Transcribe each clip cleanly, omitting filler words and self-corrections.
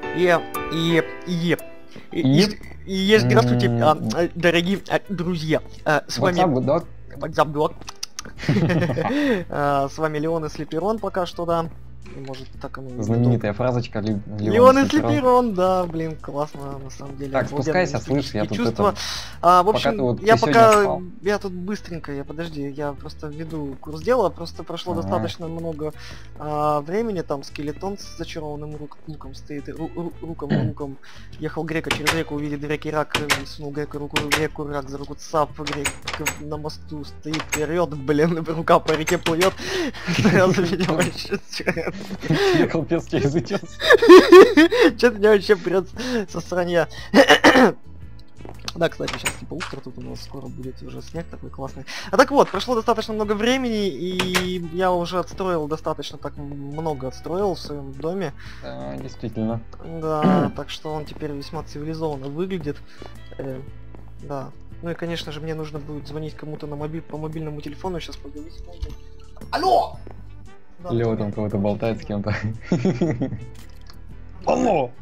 Здравствуйте, дорогие друзья. С вами WhatsApp Dog. С вами Леон и Слиперон пока что, да. Может, так оно и знаменитая фразочка Леон и Слиперон, да, блин, классно, на самом деле. Так, спускайся, слышь, я тут чувства. это... В общем, вот я тут быстренько, я просто веду курс дела, просто прошло достаточно много времени, там скелетон с зачарованным луком стоит, руком ехал Грека через реку, увидит в реке рак, сунул Грека руку в реку, рак за руку цап, Грек на мосту стоит вперед, блин, рука по реке плывет, сразу видел вообще. Ехал пес через утес. Че-то меня вообще прет со сранья. Да, кстати, сейчас типа утро, тут у нас скоро будет уже снег такой классный. А так вот, прошло достаточно много времени, и я уже отстроил достаточно так много отстроил в своем доме. Да, действительно. Да, так что он теперь весьма цивилизованно выглядит. Да. Ну и конечно же мне нужно будет звонить кому-то на по мобильному телефону, сейчас поговорить. Алло! Да, Лео там кого-то болтает с кем-то. Алло!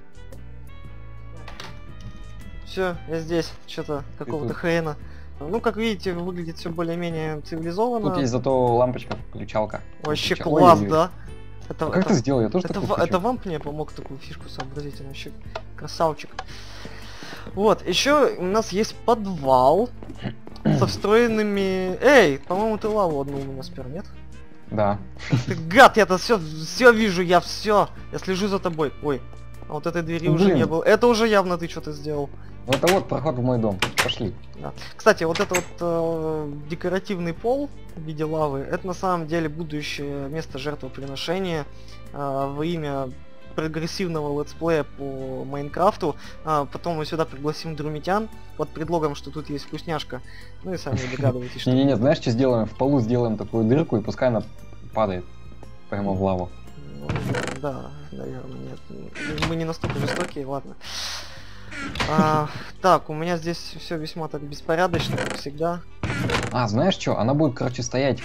Все, я здесь, что-то какого-то хрена. Ну, как видите, выглядит все более-менее цивилизованно. Тут есть зато лампочка, включалка. Вообще класс, да? Как ты сделал? Я тоже такую хочу. Это вамп мне помог такую фишку сообразить, он вообще красавчик. Вот, еще у нас есть подвал со встроенными... Эй, по-моему, ты лаву одну у меня спер, нет? Да. Ты гад, я-то все вижу, я слежу за тобой. Ой, а вот этой двери уже не было. Это уже явно ты что-то сделал. Это вот проход в мой дом. Пошли. Да. Кстати, вот это вот декоративный пол в виде лавы, это на самом деле будущее место жертвоприношения во имя прогрессивного летсплея по Майнкрафту. Потом мы сюда пригласим друмитян под предлогом, что тут есть вкусняшка. Ну и сами догадываетесь, что... Не-не-не, знаешь, что сделаем? В полу сделаем такую дырку, и пускай она падает прямо в лаву. Да, наверное, нет. Мы не настолько жестокие, ладно. Так, у меня здесь все весьма так беспорядочно, как всегда. Знаешь что? Она будет, короче, стоять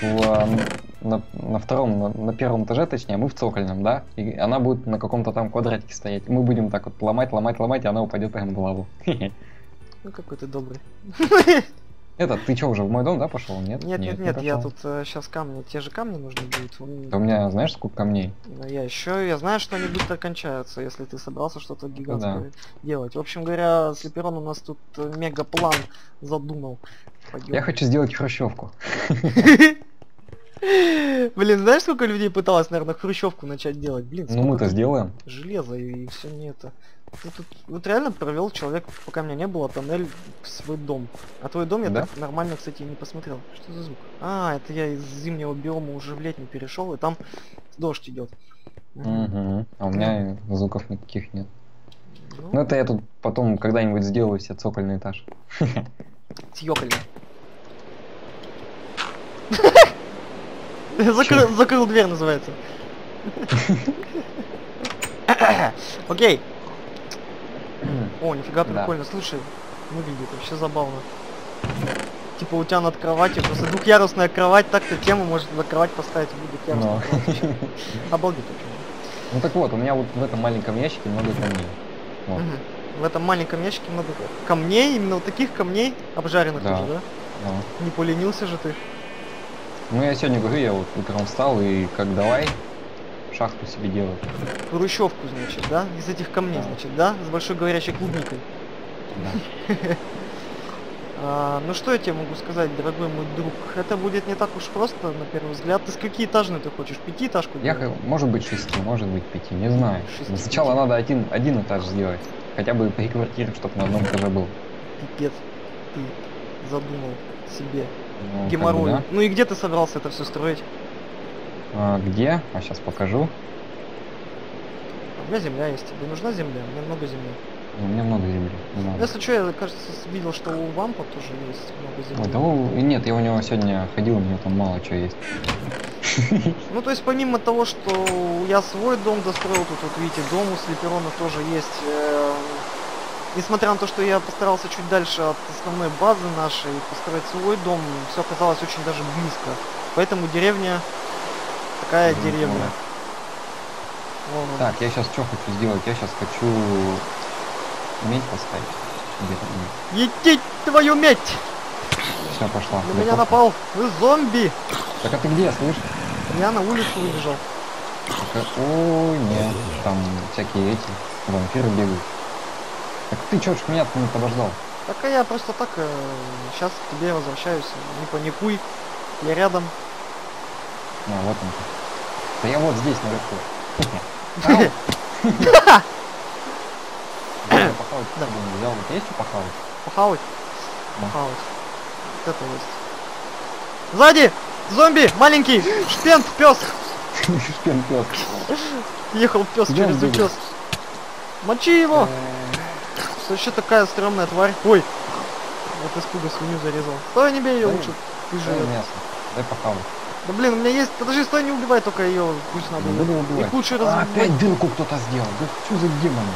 на первом этаже, точнее, мы в цокольном, да? И она будет на каком-то там квадратике стоять. Мы будем так вот ломать, и она упадет прямо в лаву. Ну какой ты добрый. Ты что, уже в мой дом, да, пошел? Нет, я тут сейчас камни, те же камни нужны будут. Да у меня, знаешь, сколько камней? Я знаю, что они быстро кончаются, если ты собрался что-то гигантское делать. В общем говоря, Слиперон у нас тут мегаплан задумал. Пойдем. Я хочу сделать хрущевку. Блин, знаешь, сколько людей пыталось, наверное, хрущевку начать делать? Блин, ну мы-то сделаем. Железо и все не это. Вот реально провел человек, пока меня не было, тоннель в свой дом. А твой дом я так нормально, кстати, не посмотрел. Что за звук? Это я из зимнего биома уже в летний перешел, и там дождь идет. А у меня звуков никаких нет. Ну это я тут потом когда-нибудь сделаю себе цокольный этаж. Съёкольный. Закрыл дверь, называется. Окей. О, нифига прикольно. Слушай, выглядит вообще забавно. Типа у тебя над кроватью, просто двухъярусная кровать, так-то тему может на кровать поставить в двухъярусную кровать. Обалдеть вообще. Ну так вот, у меня вот в этом маленьком ящике много камней. Вот. В этом маленьком ящике много камней, именно вот таких камней, обжаренных уже, да? Да. Не поленился же ты. Ну я сегодня говорю, я вот утром встал и как давай шахту себе делать. Хрущевку, значит, да? Из этих камней, значит, да? С большой говорящей клубникой. Да. Ну что я тебе могу сказать, дорогой мой друг? Это будет не так уж просто, на первый взгляд. Ты с какие-этажный ты хочешь? Пятиэтажку? Может быть 6, может быть 5, не знаю. Но сначала надо один этаж сделать. Хотя бы 3 квартиры, чтобы на одном этаже был. Пипец, ты задумал себе геморрой. Да? Ну и где ты собрался это все строить? Где? Сейчас покажу. У меня земля есть. Тебе нужна земля? У меня много земли. У меня много земли. Если что, я, кажется, видел, что у Вампа тоже есть много земли. Нет, я у него сегодня ходил, у него там мало чего есть. Ну, то есть, помимо того, что я свой дом достроил, тут, вот видите, дом у Слиперона тоже есть. Несмотря на то, что я постарался чуть дальше от основной базы нашей построить свой дом, все оказалось очень даже близко. Поэтому деревня такая деревня. Вон он. Так, я сейчас что хочу сделать? Я сейчас хочу медь поставить. Где-то медь. Етить твою медь! Все, пошла. На меня напал зомби! Так а ты где, слышь? Я на улицу выбежал. Ой, нет, там всякие эти вампиры бегают. Так ты чё ж меня-то не подождал? Так а я просто так сейчас к тебе возвращаюсь. Не паникуй. Я рядом. А, вот он. Да я вот здесь наверху. Похавать не взял. Вот есть что похавать? Похавать? Да. Похавать. Вот это есть. Сзади! Зомби! Маленький! Шпент! Пес! Шпен пёс. Ехал пес Где он через бегает? утес. Мочи его! Что еще такая стрёмная тварь? Ой! От испуга свинью зарезал. Стой, не бей ее Дай- лучше. Ты Дай же. мясо. Дай похавать. Да блин, у меня есть. Подожди, стой, не убивай только ее. Пусть надо. Не буду убивать. Их лучше А, разбить. опять дырку кто-то сделал. Да что за демоны?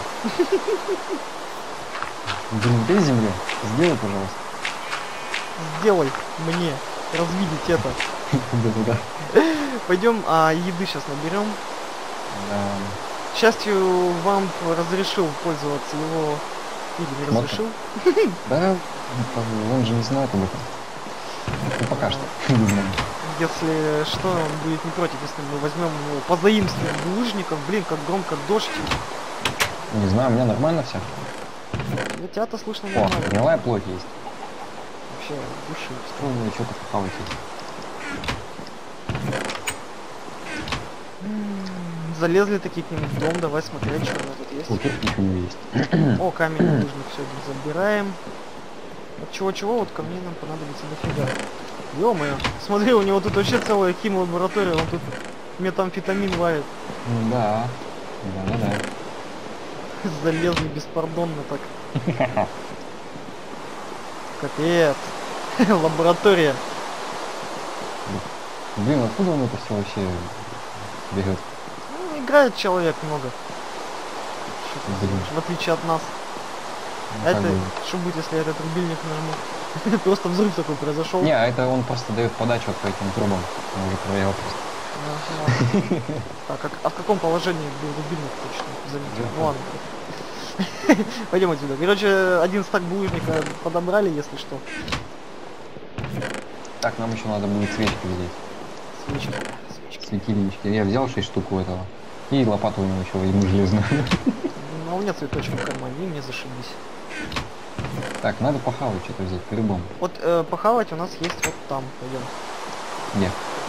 Блин, дай землю. Сделай, пожалуйста. Сделай мне развидеть это. Да-да-да. Пойдем, еды сейчас наберем. Да. К счастью, вам разрешил пользоваться его. Или не Мотор. разрешил. Да, он же не знает об этом. Ну, пока что. Не знаю. Если что, он будет не против, если мы возьмем его, позаимствуем булыжников. Блин, как громко дождь. Не знаю, у меня нормально все. Да тебя-то слышно О, нормально. гнилая плоть есть. Вообще, души. Что у меня что-то похавать есть? Залезли такие к ним в дом, давай смотреть, что у нас тут есть. О, кирпич у него есть. О, камень булыжник сегодня забираем. От чего-чего, вот камней нам понадобится дофига. Ё-моё, смотри, у него тут вообще целая хим-лаборатория, он тут метамфетамин варит. Да. Да-да-да. Залезли беспардонно так. Капец. Лаборатория. Блин, откуда он это все вообще берет? Ну, играет человек много. Что ты Блин. делаешь, в отличие от нас. Ну, А как это, бы- что будет, если я этот рубильник нажму? Просто взрыв такой произошел. Не, а это он просто дает подачу вот по этим трубам. Он уже проверял просто. Так, а в каком положении был рубильник точно? Заметил. Да. Ну ладно. Пойдем отсюда. Короче, один стак булыжника подобрали, если что. Так, нам еще надо будет свечки взять. Свечка. Свечка. Светильнички. Я взял 6 штук у этого. И лопату у него еще возьму железную. Ну, а у меня цветочек в кармане, и мне зашибись. Так, надо похавать что-то взять, по-любому. Вот похавать у нас есть вот там. Пойдем. Где?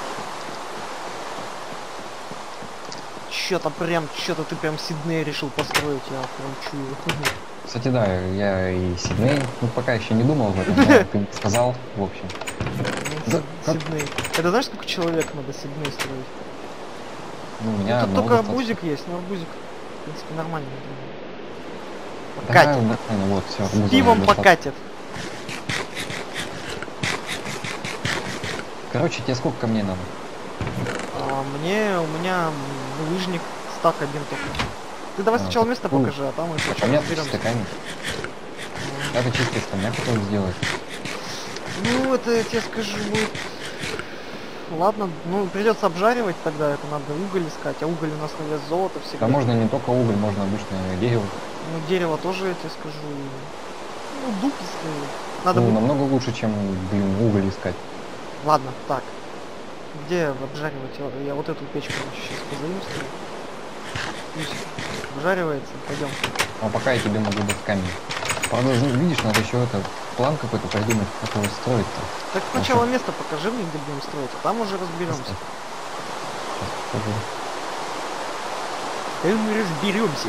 Что-то ты прям Сидней решил построить, я прям чую. Кстати, да, я и Сидней, ну пока еще не думал об этом, но ты сказал, в общем. Да, как? Сидней. Это знаешь, сколько человек надо Сидней строить? Ну, у меня Тут одного только достаточно. арбузик есть, но арбузик, в принципе, нормально. Да, Покатит. нормально, вот, все. С пивом покатит. Короче, тебе сколько камней надо? У меня лыжник, стак один только. Ты давай А, сначала так, место ну, покажи, а там мы Так, у меня разберемся. чистый камень. Это чистый из камня хотел сделать. Ну, это я тебе скажу, будет... Ладно, ну придется обжаривать тогда, это надо уголь искать, а уголь у нас на вес золота всегда. Да можно не только уголь, можно обычное дерево. Ну, дерево тоже, я тебе скажу. Ну, дуб, если... Надо Ну, будет... намного лучше, чем, блин, уголь искать. Ладно, так. Где обжаривать? Я вот эту печку сейчас позаимствую. Пусть обжаривается, пойдем. А пока я тебе могу дать камень. Правда, видишь, надо еще это план какой-то придумать, как его строить-то. Так сначала место покажи мне, где будем строить, а там уже разберемся. Сейчас покажу. Там мы разберемся.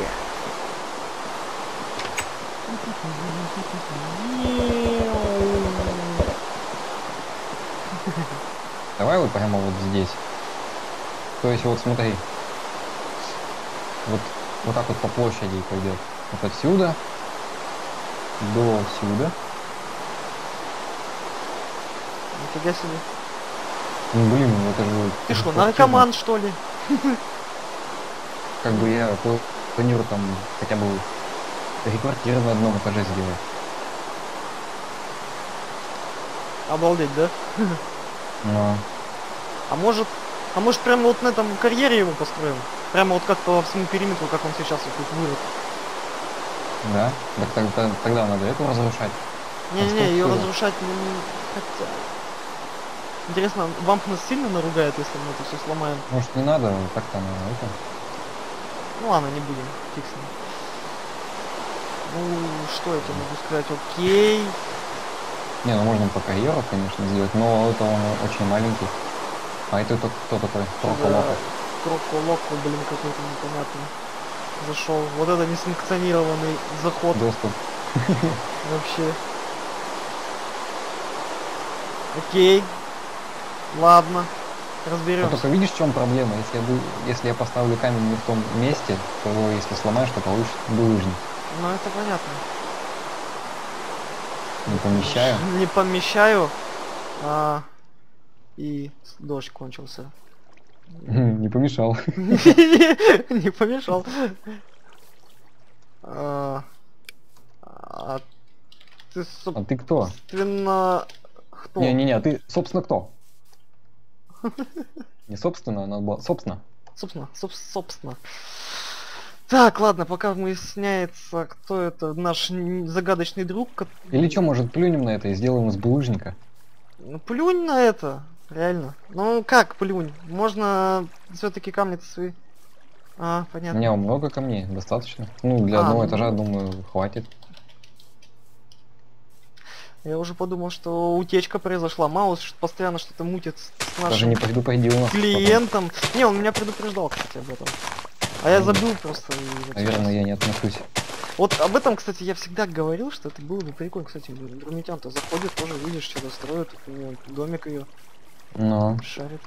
Давай вот прямо вот здесь. То есть вот смотри. Вот так вот по площади пойдет. Вот отсюда до сюда. Нифига себе. Ну, блин, ну это же... Ты это что, же наркоман что ли? Как бы я планирую там хотя бы 3 квартиры на одном этаже сделать. Обалдеть, да? Но... А может А может прямо вот на этом карьере его построим? Прямо вот как по всему периметру, как он сейчас вот тут вырос. Да? Так тогда надо эту разрушать. Не-не-не, ее Конструкцию. разрушать хотя... Интересно, вамп нас сильно наругает, если мы это все сломаем? Может не надо, так-то на это. Ну ладно, не будем, фиг с ним. Ну, что я тебе могу сказать? Окей. Не, ну можно по карьеру, конечно, сделать, но это он очень маленький. А это кто такой? Кроколоко. Кроколоко, блин, какой-то непонятный. Зашел. Вот это несанкционированный заход Доступ. вообще. Окей. Ладно. А Разберемся. только видишь, в чем проблема? Если я поставлю камень не в том месте, то его, если сломаешь, то получится булыжник. Ну это понятно. Не помещаю. Не помещаю. И дождь кончился. Не помешал. Не помешал. Ты, А ты кто? собственно, кто? Не-не-не, а ты, собственно, кто? Не собственно, она была... Собственно. Собственно. Так, ладно, пока выясняется, кто это наш загадочный друг. Или что, может, плюнем на это и сделаем из булыжника? Ну, плюнь на это, реально. Ну, как плюнь? Можно все-таки камни свои... У понятно. меня много камней, достаточно. Ну, для одного этажа, думаю, хватит. Я уже подумал, что утечка произошла. Маус постоянно что-то мутит с Даже нашим не предупредил нас. клиентом. Не, он меня предупреждал, кстати, об этом. А я забыл просто. Наверное, я не отношусь. Вот об этом, кстати, я всегда говорил, что это было бы прикольно. Кстати, Друмитян-то заходит, тоже видишь, что-то строит, у него домик ее Но шарит.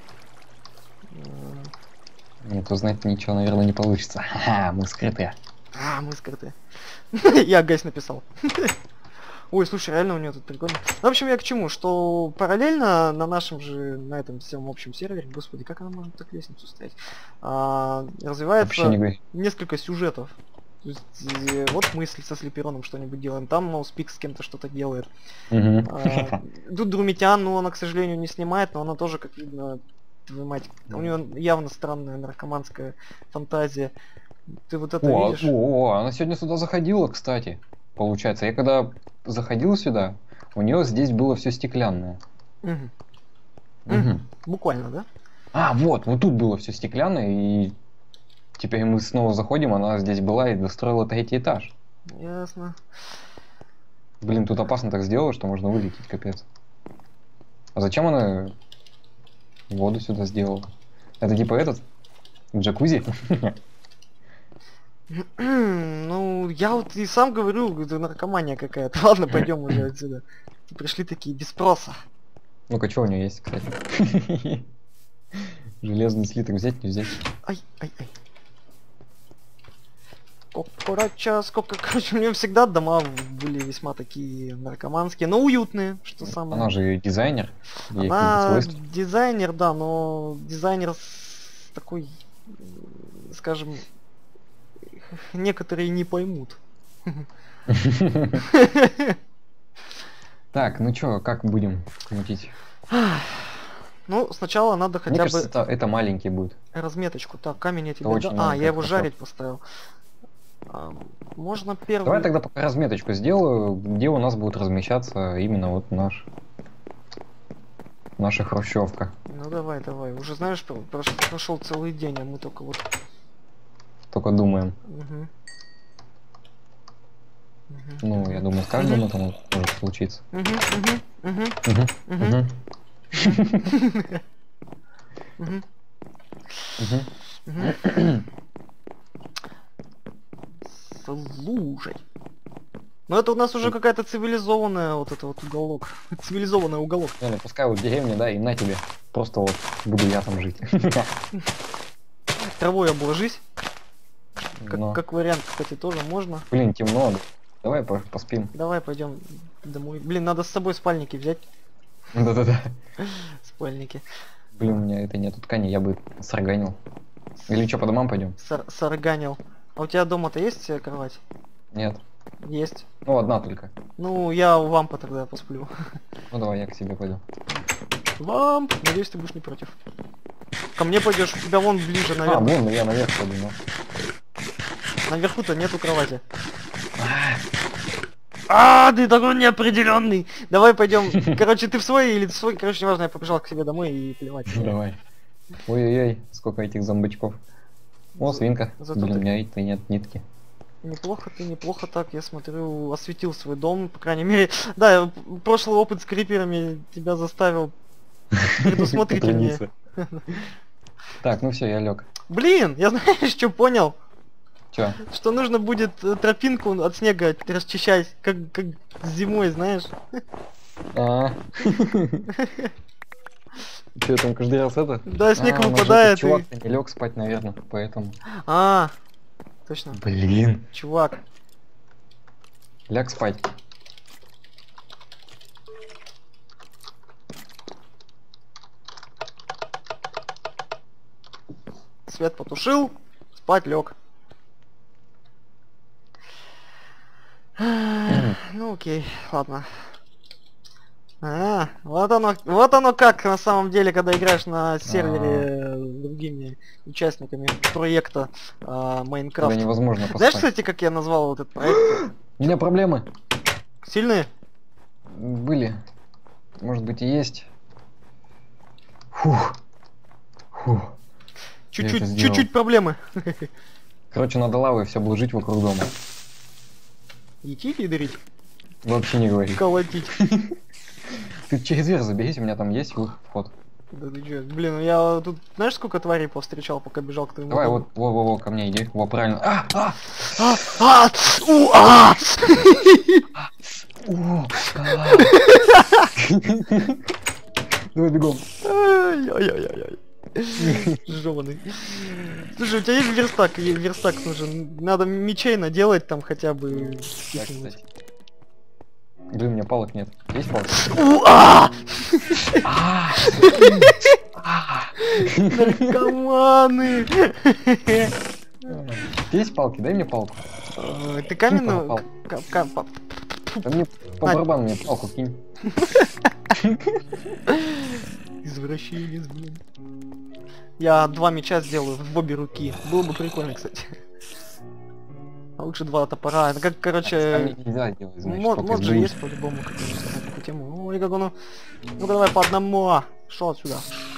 нет, узнать ничего, наверное, не получится. Ха-ха, мы скрытые. Мы скрытые. Я гайс написал. Ой, слушай, реально у него тут прикольно. Ну, в общем, я к чему? Что параллельно на нашем же, на этом всем общем сервере, господи, как она может так лестницу стоять, Вообще развивается не говори. несколько сюжетов. То есть, вот мы со Слипероном что-нибудь делаем, там Ноуспик с кем-то что-то делает. Мгм. Тут Друмитян, ну, она, к сожалению, не снимает, но она тоже, как видно, твою мать, у нее явно странная наркоманская фантазия. Ты вот это видишь? Она сегодня сюда заходила, кстати. Получается, я когда заходил сюда, у нее здесь было все стеклянное. Мгм. Мгм. Буквально, да? А, вот тут было все стеклянное, и теперь мы снова заходим, она здесь была и достроила третий этаж. Ясно. Блин, тут опасно так сделала, что можно вылететь, капец. А зачем она воду сюда сделала? Это типа этот? Джакузи? Ну, я вот и сам говорю, это наркомания какая-то. Ладно, пойдем уже отсюда. Пришли такие без спроса. Ну-ка, что у нее есть, кстати? Железный слиток взять, не взять? Ай. Сколько, короче, у нее всегда дома были весьма такие наркоманские, но уютные, что самое. Она же дизайнер. Ей Она какие-то свойства. дизайнер, да, но дизайнер с такой, скажем, некоторые не поймут. Так, ну чё, как будем мутить? Ну, сначала надо Мне хотя кажется, бы это маленький будет. разметочку. Так, камень я тебе очень дал. маленькая Я его площадка. жарить поставил. Можно первый... Давай тогда пока разметочку сделаю, где у нас будет размещаться именно вот наша хрущевка. Ну давай. Уже знаешь, прошел целый день, а мы только вот... Только думаем. Мгм. Ну, я думаю, с каждым это может случиться. Мгм. Мгм. Мгм. Мгм. Слушай. Ну это у нас уже какая-то цивилизованная вот это вот уголок. Цивилизованный уголок. Не, ну пускай вот деревня, да, и на тебе. Просто вот буду я там жить. Травой обложись. Но, Как вариант, кстати, тоже можно. блин, темно. Давай поспим. Давай пойдем домой. Блин, надо с собой спальники взять. Да-да-да. Спальники. Блин, у меня это нету ткани, я бы сорганил. Или что, по домам пойдем? Сарганил. А у тебя дома-то есть кровать? Нет. Есть. Ну, одна только. Ну, я у вампа тогда посплю. Ну давай, я к себе пойду. Вамп! Надеюсь, ты будешь не против. ко мне пойдешь, у тебя вон ближе А, наверх. вон, я наверх пойду, ну. Наверху-то нету кровати. А, ты такой неопределенный. Давай пойдем. Короче, ты в свой или ты в свой. Короче, неважно, я побежал к себе домой и плевать. Давай. Ой-ой-ой, сколько этих зомбачков. О, свинка. Зато Блин, ты- у меня и-то нет нитки. Неплохо ты, неплохо так, я смотрю, осветил свой дом, по крайней мере. Да, прошлый опыт с криперами тебя заставил предусмотрительнее. Потрудиться. Так, ну все, я лег. Блин, я знаешь, что понял? Чё? Что нужно будет тропинку от снега расчищать, как зимой, знаешь? А. Че там каждый раз это? Да, снег А, у нас же выпадает этот чувак и... не лег спать, наверное, поэтому. А, точно. Блин. Чувак. Ляг спать. Свет потушил, спать лег. Ну окей, ладно. Вот оно как на самом деле, когда играешь на сервере с другими участниками проекта Когда Майнкрафт. невозможно Знаешь, поспать. кстати, как я назвал вот этот проект? У меня проблемы Сильные? были. Может быть и есть. Фух. Фух. Я это сделал. Чуть-чуть проблемы. Короче, надо лавой все обложить вокруг дома. Идти и дырить, Вообще не говори. колотить. Ты через дверь заберись, у меня там есть вход. Да ты чё? Блин, я тут знаешь сколько тварей повстречал, пока бежал к твоему Давай, дому? вот, во, ко мне иди. Во, правильно. О, Давай бегом. Ай-яй-яй-яй. Жёванный. Слушай, у тебя есть верстак? Верстак нужен. Надо мечей наделать там хотя бы. Так, каких-нибудь. кстати. Блин, у меня палок нет. Есть палки? Наркоманы! Есть палки? Дай мне палку. Ты каменную... Палку. Да мне по На. барабану мне палку кинь. Извращенец, блин. Я 2 меча сделаю в обе руки. Было бы прикольно, кстати. А лучше 2 топора. Это как, короче... Камень нельзя делать, значит, только Мод из же бумаги. есть по-любому, конечно, на такую тему. Ой, как оно... Ну-ка давай по одному. Шо отсюда?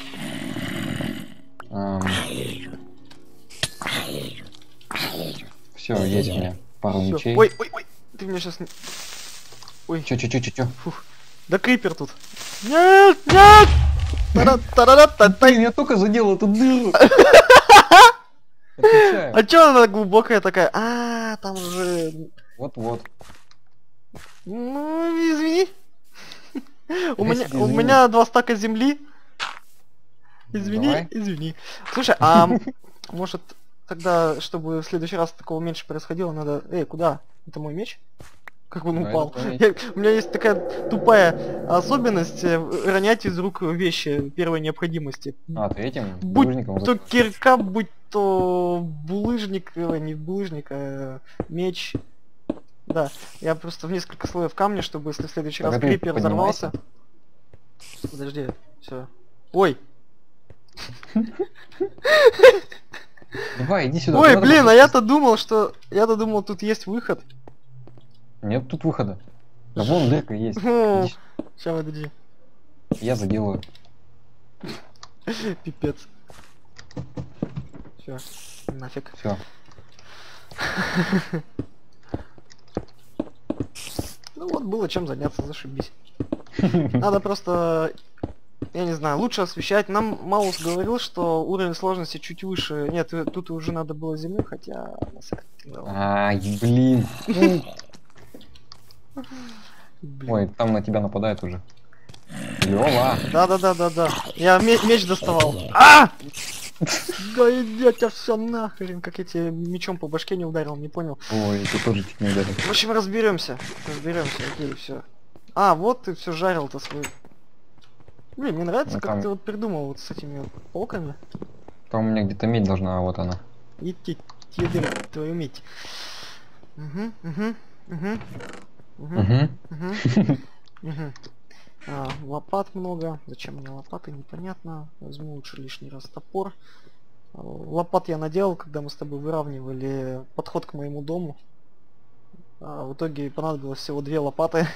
Все, есть у меня пару Всё. мечей. Ой, ты меня сейчас... Ой, Чё? да крипер тут. Нет, нет! Та-да-та-да-та-тай. Я только задел эту дыру. Отвечаю. А чё она глубокая такая? Там же... Вот-вот. Ну, извини. У Если меня, у извини. меня 2 стака земли. Извини, Давай. извини. Слушай, а может тогда, чтобы в следующий раз такого меньше происходило, надо... Эй, куда? Это мой меч? Как он Да, упал? это твой меч. У меня есть такая тупая особенность ронять из рук вещи первой необходимости. А, ты этим Будь булыжником? то кирка, будь то булыжник, не булыжник, а меч. Да, я просто в несколько слоев камня, чтобы если в следующий Так, раз а ты крипер поднимайся. взорвался. Подожди, все. Ой! Давай, иди сюда. Ой, куда ты блин, пошёл? а я-то думал, что... Я-то думал, тут есть выход. Нет тут выхода. Да вон дырка есть. О, Иди сюда. Сейчас, подожди. Я заделаю. Пипец. Все, нафиг. Все. Ну вот, было чем заняться, зашибись. Надо просто... Я не знаю, лучше освещать. Нам Маус говорил, что уровень сложности чуть выше. Нет, тут уже надо было землю, хотя... Ай, блин. Блин. Ой, там на тебя нападают уже. Лёва. Да. Я меч доставал. А! Да идёт тебя все нахрен, как я тебе мечом по башке не ударил, не понял. Ой, ты тоже чуть не ударил. В общем, разберемся, окей, все. Вот ты все жарил-то свой. Блин, мне нравится, Ну, как там- ты вот придумал вот с этими вот полками. Там у меня где-то медь должна, а вот она. Идти, твою медь. Угу. Угу. Лопат много. Зачем мне лопаты, непонятно. Возьму лучше лишний раз топор. Лопат я наделал, когда мы с тобой выравнивали подход к моему дому. В итоге понадобилось всего 2 лопаты.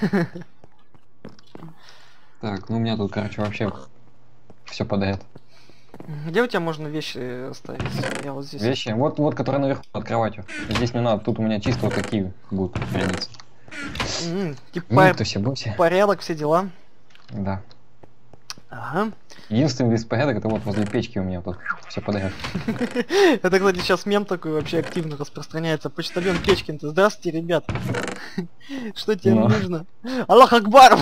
Так, ну у меня тут, короче, вообще все подряд. Где у тебя можно вещи оставить? Я вот здесь. Вещи? Вот, которые наверху под кроватью. Здесь не надо, тут у меня чисто вот такие будут храниться. Типа Ты все бойся. порядок, все дела. Да. Ага. Единственный беспорядок это вот возле печки у меня тут все подряд. Это, кстати, сейчас мем такой вообще активно распространяется. Почтальон Печкин-то. Здравствуйте, ребят. Что тебе нужно? Аллах Акбар!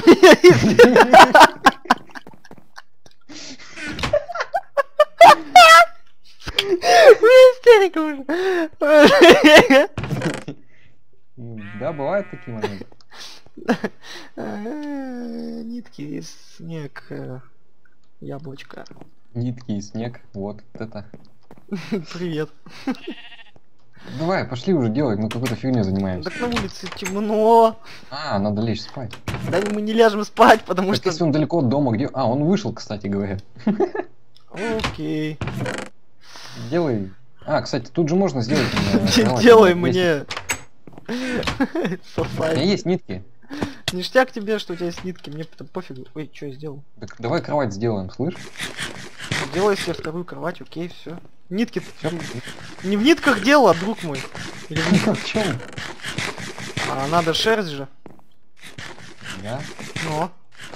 Истерика уже. Да, бывают такие моменты. Нитки, снег, яблочко. Нитки и снег, вот это. Привет. Давай, пошли уже делать, ну какой-то фигней занимаемся. Так на улице темно. Надо лечь спать. Да мы не ляжем спать, потому так что... если он далеко от дома, где... он вышел, кстати говоря. Окей. Делай. Кстати, тут же можно сделать... Делай мне... У меня есть нитки. Ништяк тебе, что у тебя есть нитки, мне пофигу. Ой, что я сделал? Так давай кровать сделаем, слышь? Делай себе вторую кровать, окей, все. Нитки. Не в нитках дело, друг мой. В чем? Надо шерсть же. Да? Но.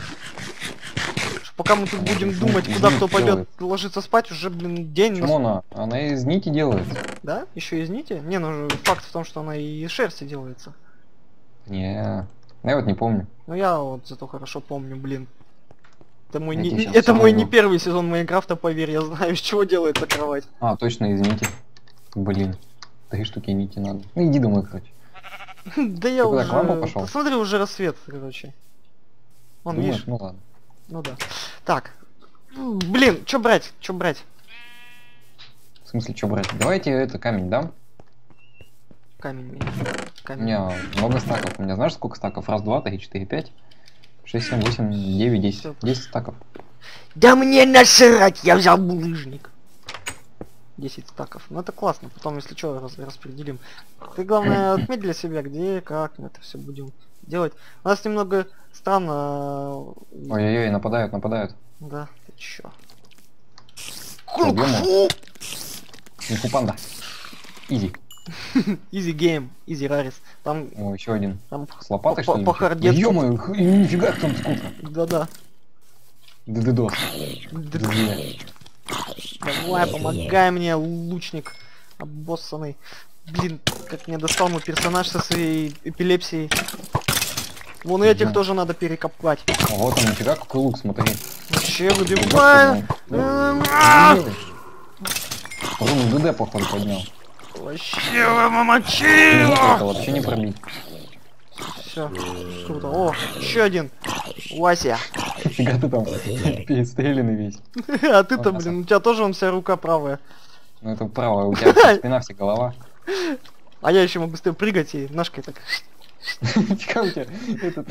Пока мы тут будем думать, куда кто пойдет ложиться спать, уже, блин, день. Почему она из нити делается? Да? Еще из нити? Не, ну факт в том, что она и из шерсти делается. Не, я вот не помню. Ну я вот зато хорошо помню, блин. Это мой, не первый сезон Майнкрафта, поверь, я знаю, из чего делается кровать. Точно, из нити. Блин, 3 штуки нити надо. Ну иди домой, короче. Да я уже... К лампу пошел? Посмотри, уже рассвет, короче. Вон, видишь? Ну ладно. Ну да. Так. Блин, что брать? Что брать? В смысле, что брать? Давайте это камень дам. Камень. У меня много стаков. У меня знаешь сколько стаков? Раз, два, 3, 4, 5, 6, 7, 8, 9, 10. 10 стаков. Да мне насрать, я взял булыжник. 10 стаков. Ну это классно. Потом, если что, распределим. Ты главное отметь для себя, где, как мы это все будем делать. У нас немного странно. Ой-ой-ой, нападают. Да, ты чё? Кунг-фу! Панда. Изи. Изи гейм, изи рарис. Там... О, еще один. Там с лопатой, что ли? По хардетке. Ё-моё, нифига там сколько. Да-да. Дддос. Давай, помогай мне, лучник обоссанный. Блин, как мне достал мой персонаж со своей эпилепсией. Вон этих тоже надо перекопать. Вот он, нифига, какой лук, смотри. Вообще выбиваю. Он ДД, походу, поднял. Вообще мамочила! Это вообще не пробить. Все, круто. О, еще один. Вася. Фига ты там перестреленный весь. А ты-то, блин, у тебя тоже вся рука правая. Ну это правая, у тебя спина, вся голова. А я еще могу с тобой прыгать и ножкой так. Фига у тебя этот...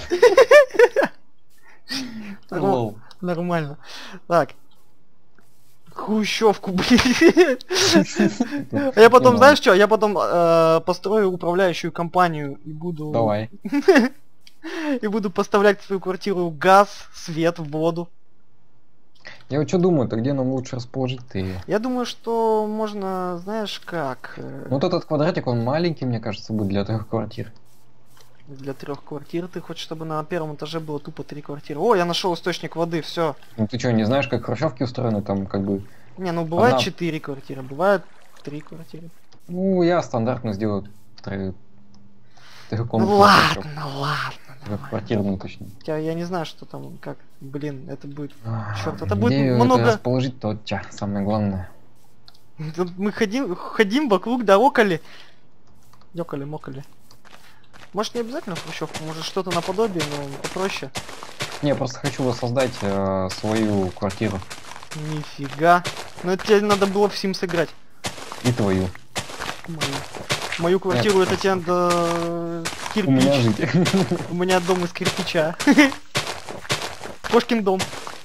Нормально. Так. Хрущевку, блин. Я потом, знаешь что, я потом построю управляющую компанию и буду... Давай. И буду поставлять в свою квартиру газ, свет, воду. Я вот что думаю, то где нам лучше расположить-то ее? Я думаю, что можно, знаешь как... Ну вот этот квадратик, он маленький, мне кажется, будет для 3 квартир. Для 3 квартир ты хочешь, чтобы на первом этаже было тупо 3 квартиры. О, я нашел источник воды, все. Ну ты что, не знаешь, как хрущевки устроены, там как бы... Не, ну бывает 4 квартиры, бывает 3 квартиры. Ну, я стандартно сделаю 3 Ну ладно, ладно. Квартирную, точнее. Я не знаю, что там, как, блин, это будет... Черт, это будет где много... это расположить, то самое главное. Мы ходим вокруг, да, околи. Ёкали-мокали. Может, не обязательно хрущевку, может что-то наподобие, но попроще. Не, я просто хочу воссоздать свою квартиру. Нифига. Ну это тебе надо было в Sims играть. И твою. Мою квартиру это тебе надо... У меня жить. У меня дом из кирпича. Кошкин дом.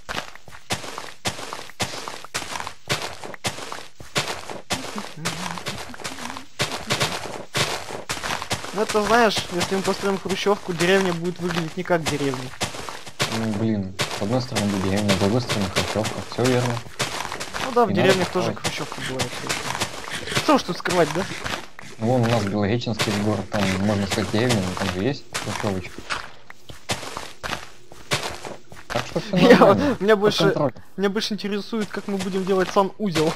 Ну это знаешь, если мы построим хрущевку, деревня будет выглядеть не как деревня. Ну, блин, с одной стороны деревня, с другой стороны хрущевка. Все верно. Ну да, в И деревнях надо тоже скрывать. хрущевки бывают. Что уж тут скрывать, да? Ну, вон у нас Белореченский город, там можно сказать деревня, но там же есть хрущевочка. Так что все нормально. Меня Под контролем. больше интересует, как мы будем делать санузел.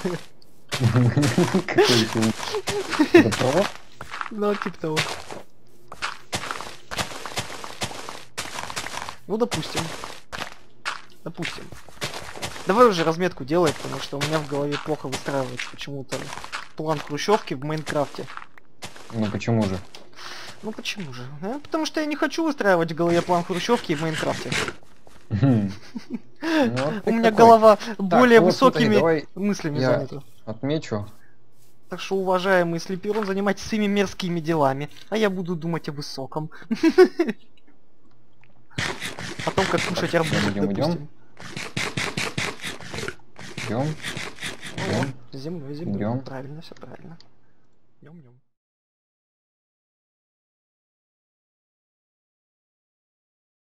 Какой еще? Это провод? Ну, типа того. Ну, допустим. Допустим. Давай уже разметку делай, потому что у меня в голове плохо выстраивается почему-то план хрущевки в Майнкрафте. Ну почему же? Ну почему же? Потому что я не хочу выстраивать в голове план хрущевки в Майнкрафте. Ну, вот У ты меня какой. голова более вот смотри, высокими давай мыслями я- занята. отмечу. Так что, уважаемый Слиперон, занимайтесь своими мерзкими делами, а я буду думать о высоком. О том, как кушать арбузик, идем. допустим. Идем. Ну вот, землей, Идём. правильно, все правильно. Идем.